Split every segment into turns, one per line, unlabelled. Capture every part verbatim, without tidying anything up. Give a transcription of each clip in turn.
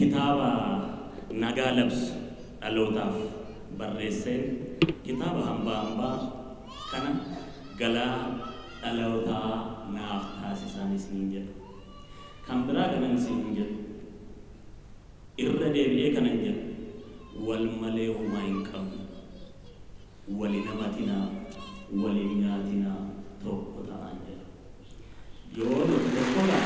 kitaaba nagaa labsu dhalootaaf barreesseen kitaaba hambaa hambaa kana galaa dhalootaa naaf taasisan isiniin jedhu kan biraa kanan isiniin jedhu irra deebi'ee kanan jedhu wal malee homaa hin qabnu wali namatinaa waliin nyaatinaa tokko ta'an jedhu yoo nuti tokko ta'an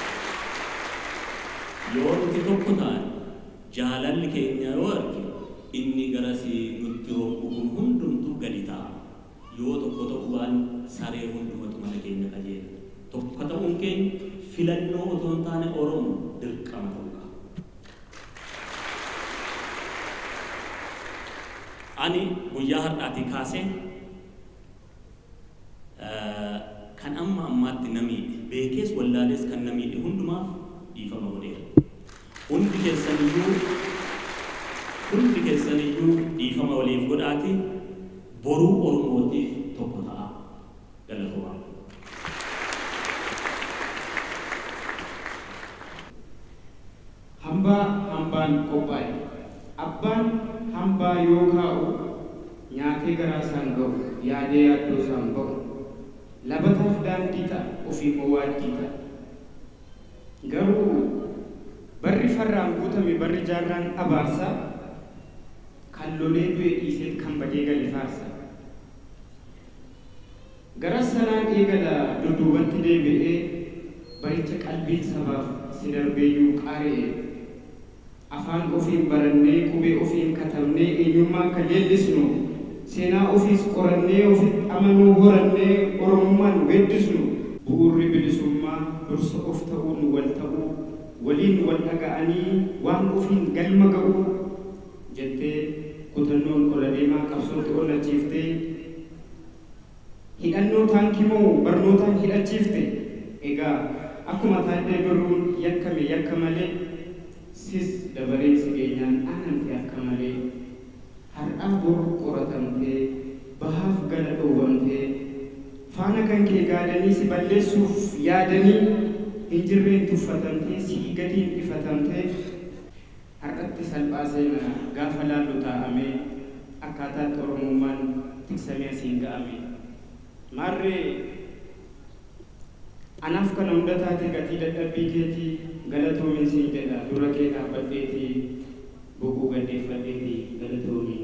yoo nuti tokko ta'an jaalalli keenya yoo arge inni garasii nutti roobbu kun hundumtuu gadi ta'a yoo tokko tokkoon saree hundumatu mana keenya qajeela tokko ta'uun keenya filannoo otoo hin taane Oromoo dirqama ta'uu qaba. Ani guyyaa har'aatii kaasee kan amma ammaatti namiidhe beekees wallaalees kan namiidhe hundumaaf dhiifama godheera. Hundi keessaniyyuu hundi keessaniyyuu dhiifama waliif godhaati boruu Oromootiif tokko ta'a galatoomaa.
Hambaa hambaan qophaa'e abbaan hambaa yoo kaa'u nyaatee garaa isaan ga'u yaadee yaaddoo isaan ba'u labataaf daandii ta'a ofii mawaaddii ta'a garuu barri farraan guutame barri jaarraan abaarsaa kan lolee du'e dhiisee kan badee gale faarsa gara sanaan eegala dudduubatti deebi'ee baricha qalbiin sabaaf si darbeeyyuu qaari'e afaan ofiin barannee qubee ofiin katabnee eenyummaa kan leellisnu seenaa ofiis qorannee ofitti amanuu horannee oromummaan weeddisnu bu'uurri bilisummaa dursa of ta'uun wal ta'uu waliin wal dhaga'anii waan ofiin galma ga'uu jettee kutannoon ola deemaa qabsootti ollachiiftee hidhannoo taankimoo barnootaan hidhachiifte egaa akkuma taatee biruun yakkame yakka malee sis dabaree si geenyaan aanamte akka malee har'aa bor qoratamtee bahaaf gala dhowwamtee faana kan kee gaadanii si balleessuuf yaadanii hin jirreen tuffatamtee si gadiin ifatamtee har'atti salphaa seena gaafa laallu taa'amee akkaataatti oromummaan tiksamee asiin ga'ame maarree anaaf kana hunda taate gatii dadhabbii keetii galatoomin siin jedha dura kee dhaabbadheetii boquu gaddeeffadheetii galatoomin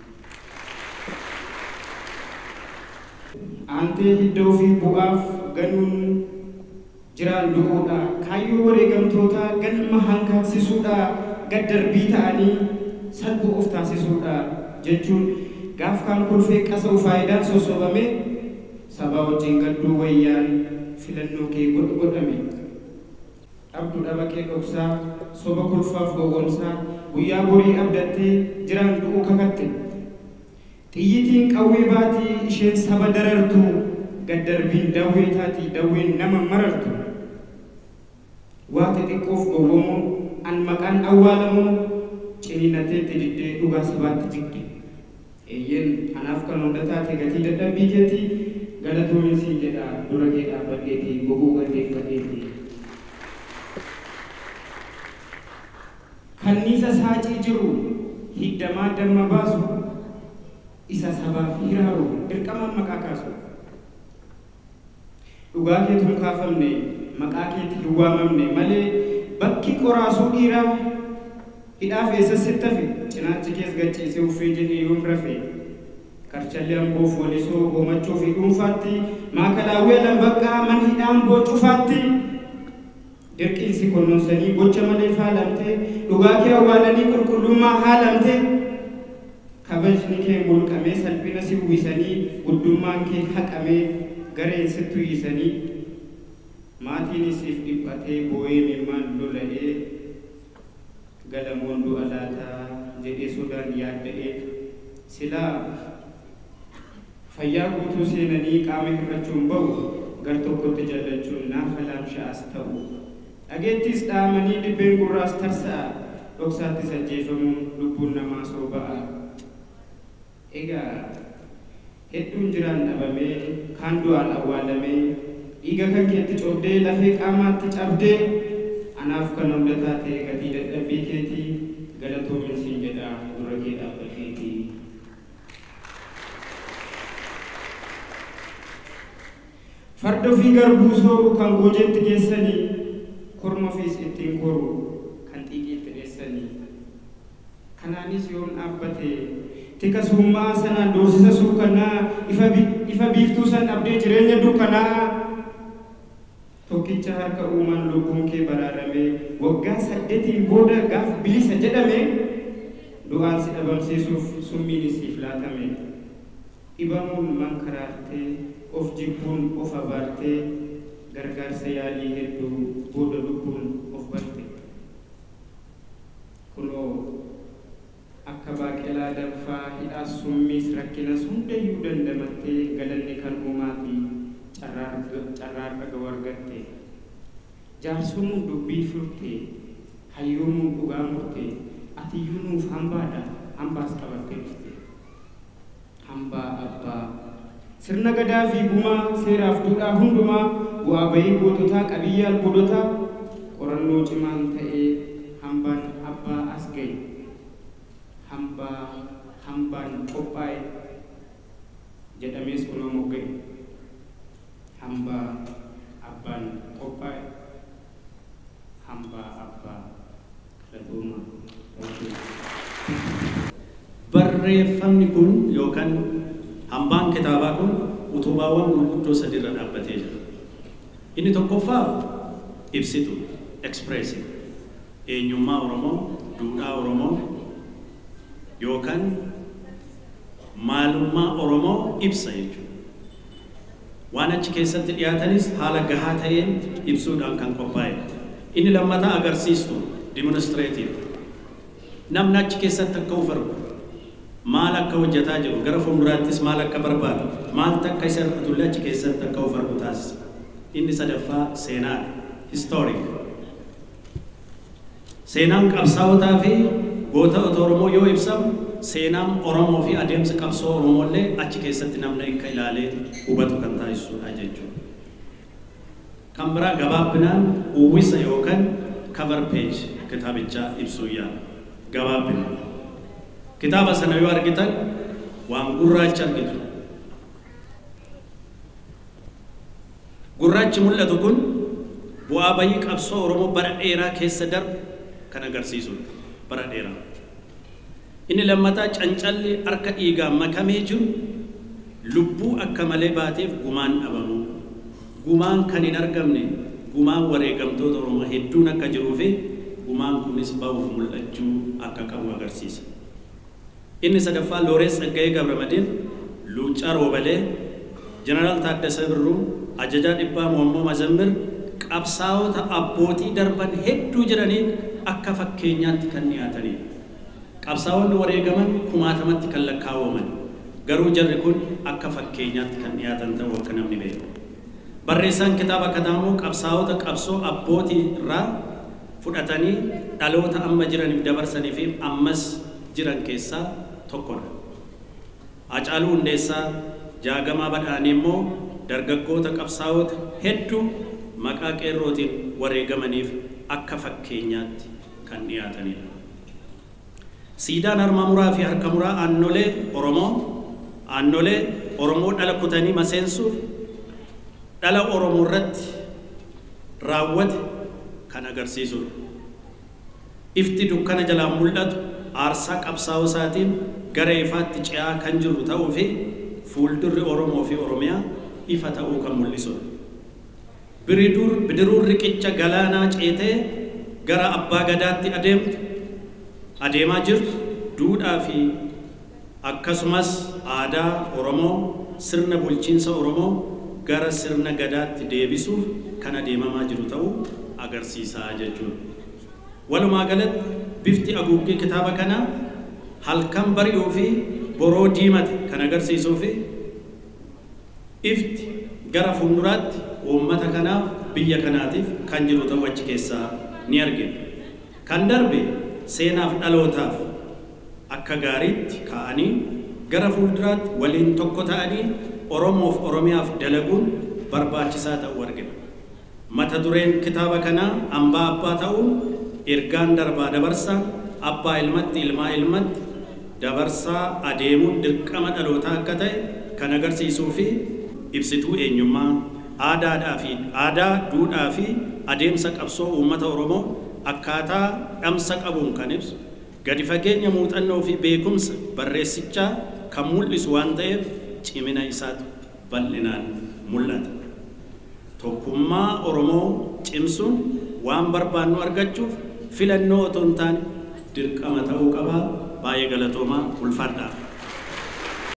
aantee hidda ofii bu'aaf ganuun jiraan du'uudha kaayyoo wareegamtootaa galma hankaaksisuudha gaddarbii ta'anii salphoo of taasisuudha jechuun gaaf kaan kolfee qasa'u faayidaan sossobame sabaa wajjin gadduu wayyaan filannoo kee godhame abduu dhaba kee dhoksaa soba kolfaaf gowwoomsaa guyyaa borii abdattee jiraan du'uu kakatte xiyyitiin qawwee baatii isheen saba darartu gaddarbiin dawwee taatii dawween nama marartu waa xixiqqoof gowwoomuun an maqaan awwaalamuun ciniinateetti diddee dhugaa sabaatti jigde eeyyen anaaf kan hunda taate gatii dadhabbii keetii galatoomin siin jedha dura kee dhaabbadheetii boquu gaddeeffadheetii kanniisa saacii jiru hiddamaa damma baasu isa sabaaf hiraaru dirqamaan maqaa kaasu dhugaa keetuun kaafamne maqaa keetti hin waamamne malee bakki qoraasuu dhiiraa hidhaaf eessa sittafe cinaachi kees gachiisee uffee jedhee yoon rafe karchallee amboof walisoo hoomachuu fi dhuunfaatti maakalaawwee lambaqqaa man hidhaan boocufaatti dirqiinsi konnoonsanii gocha malee faalamtee dhugaa kee awwaalanii qulqullummaa haalamtee kabajni kee mulqamee salphina si uwwisanii guddummaan kee haqamee gareen sitti uwwisanii maatiin isiif dhiphatee boo'ee mimmaan lola'ee galamoon du'a laataa jedhee sodaan yaadda'ee silaa fayyaa guutuu seenanii qaama hir'achuun ba'u gar tokkotti jallachuun naafa laamsha'as ta'u dhageettis dhaamanii dibbeen gurraas tarsa'a dhoksaattis ajjeefamuun lubbuun namaa sooba'a egaa hedduun jiraan dhabamee kaan du'aan awwaalamee dhiiga kan keetti coobdee lafee qaamaatti cabdee anaaf kan hunda taate gatii dadhabbii kee farda fi garbuu sooru kan goojeetti geessanii korma fiis ittiin koru kan xiiqiitti dheessanii kanaanis yoon dhaabbate tika summaa sanaan doorsisa suukanaa ifa ifa biiftuu san abdee jireenya dukkanaa tokkicha harka uumaan lubbuun kee baraarame waggaa saddeetiin booda gaaf bilisa jedhame du'aan si dhabamsiisuuf summiin siif laatame dhibamuun mankaraartee of jibbuun of abaartee gargaarsa yaalii hedduu booda lubbuun of barte kunoo akka baaqelaa danfaa hidhaa summiis rakkinas hundayyuu dandamattee galanni kan uumaati carraarra gawargatte jaarsumuun dubbii furte hayyoomuun dhugaa murte atiyyuu nuuf hambaadha hambaas qabattee dhufte hambaa abbaa sirna gadaa fi gumaa seeraaf duudhaa hundumaa bu'aa bayii goototaa qabiyyee albuudotaa qorannoo cimaan ta'ee hambaan abbaa as ga'e hambaa hambaan qophaa'e jedhamees kunoo mogga'e hambaa abbaan qophaa'e hambaa abbaa latuuma
barreeffamni kun yookaan hambaan kitaabaa kun utubaawwan gurguddoo sadirra dhaabbatee jira. Inni tokkoffaa ibsitu expressive eenyummaa Oromoo, duudhaa Oromoo yookaan maalummaa Oromoo ibsa jechuudha. Waan achi keessatti dhiyaatanis haala gahaa ta'een ibsuudhaan kan qophaa'e. Inni lammataa agarsiistu demonstrative namni achi keessatti akka of argu maal akka hojjetaa jiru gara fuulduraattis maal akka barbaadu maal takka isa irratullee achi keessatti akka of argu taasisa. Inni sadaffaa seenaa historic seenaan qabsaa'otaa fi gootota Oromoo yoo ibsamu seenaan Oromoo fi adeemsa qabsoo Oromooillee achi keessatti namni akka ilaalee hubatu kan taasisudha jechuudha. Kan biraa gabaabinaan uwwisa yookaan cover page kitaabichaa ibsuu yaala. Gabaabinaan kitaaba sana yoo argitan waan gurraacha argitu. Gurraachi mul'atu kun bu'aa bayii qabsoo Oromoo bara dheeraa keessa darbe kan agarsiisudha. Bara dheeraa. Inni lammataa cancalli harka dhiigaan makamee jiru lubbuu akka malee baateef gumaan dhabamu. Gumaan kan hin argamne gumaan wareegamtoota Oromoo hedduun akka jiruu fi gumaan kunis ba'uuf mul'achuu akka qabu agarsiisa. Inni sadaffaa Looreens Tsaggaayee Gabramadiin, Luuccaa Roobalee, Jeneraal Taaddasee Birruu, Ajajaa Dhibbaa Moommoo Mazammir qabsaa'ota abbootii darban hedduu jiraniin akka fakkeenyaatti kan dhiyaatanidha. Qabsaa'onni wareegaman kumaatamatti kan lakkaawwaman garuu jarri kun akka fakkeenyaatti kan dhiyaatan ta'uu akka namni beeku. Barreessaan kitaaba kanaa immoo qabsaa'ota qabsoo abbootii irraa fudhatanii dhaloota amma jiraniif dabarsanii fi ammas jiran keessaa tokkodha. Hacaaluu Hundeessaa, Jaagamaa Badhaanii immoo dargaggoota qabsaa'ota hedduu maqaa qeerrootiin wareegamaniif akka fakkeenyaatti kan dhiyaatanidha. Siidaan harma muraa fi harka muraa aannolee Oromoo aannolee Oromoo dhala kutanii maseensuuf dhala Oromoo irratti raawwate kan agarsiisudha. Ifti dukkana jalaan mul'atu aarsaa qabsaa'oo isaatiin gara ifaatti ce'aa kan jiru ta'uu fi fuuldurri Oromoo fi Oromiyaa ifa ta'uu kan mul'isudha. Bidiruun riqicha galaanaa ceetee gara abbaa gadaatti adeemtu adeemaa jirtu duudhaa fi akkasumas aadaa Oromoo sirna bulchiinsa Oromoo gara sirna gadaatti deebisuuf kan adeemamaa jiru ta'uu agarsiisaa jechuudha. Walumaa galatti bifti haguuggii kitaaba kanaa halkan bari'uu fi boroo diimate kan agarsiisuu fi ifti gara fuulduraatti uummata kanaaf biyya kanaatiif kan jiru ta'uu achi keessaa ni argina. Kan darbe seenaaf dhalootaaf akka gaariitti kaa'anii gara fuulduraatti waliin tokko ta'anii Oromoof Oromiyaaf dalaguun barbaachisaa ta'uu argina. Mata dureen kitaaba kanaa hambaa abbaa ta'uun ergaan darbaa dabarsaa abbaa ilmatti ilmaa ilmatti dabarsaa adeemuun dirqama dhalootaa akka ta'e kan agarsiisuu fi ibsituu eenyummaa aadaadhaa fi aadaa duudhaa fi adeemsa qabsoo uummata Oromoo akkaataa dhamsa qabuun kan ibsu gadi fageenya muuxannoo fi beekumsa barreessichaa kan mul'isu waan ta'eef cimina isaatu bal'inaan mul'ata. Tokkummaa Oromoo cimsuun waan barbaannu argachuuf filannoo otoo hin taane dirqama ta'uu qaba. Baay'ee galatoomaa ulfaadhaa.